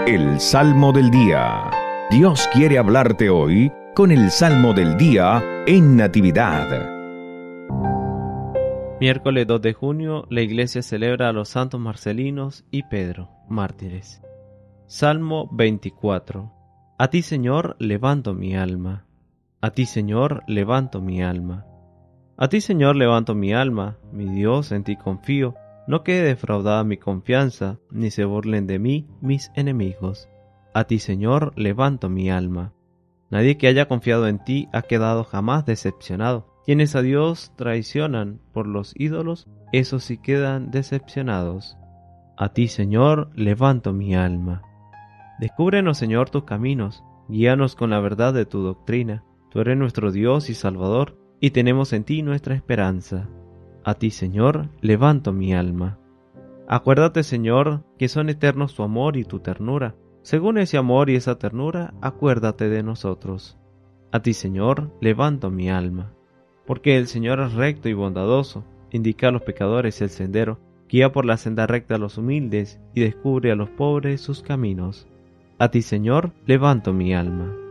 El Salmo del Día. Dios quiere hablarte hoy con el Salmo del Día en Natividad. Miércoles 2 de junio, la Iglesia celebra a los santos Marcelinos y Pedro, mártires. Salmo 24. A ti, Señor, levanto mi alma. A ti, Señor, levanto mi alma. A ti, Señor, levanto mi alma. Mi Dios, en ti confío. No quede defraudada mi confianza, ni se burlen de mí mis enemigos. A ti, Señor, levanto mi alma. Nadie que haya confiado en ti ha quedado jamás decepcionado. Quienes a Dios traicionan por los ídolos, esos sí quedan decepcionados. A ti, Señor, levanto mi alma. Descúbrenos, Señor, tus caminos, guíanos con la verdad de tu doctrina. Tú eres nuestro Dios y Salvador, y tenemos en ti nuestra esperanza. A ti, Señor, levanto mi alma. Acuérdate, Señor, que son eternos tu amor y tu ternura. Según ese amor y esa ternura, acuérdate de nosotros. A ti, Señor, levanto mi alma. Porque el Señor es recto y bondadoso, indica a los pecadores el sendero, guía por la senda recta a los humildes y descubre a los pobres sus caminos. A ti, Señor, levanto mi alma.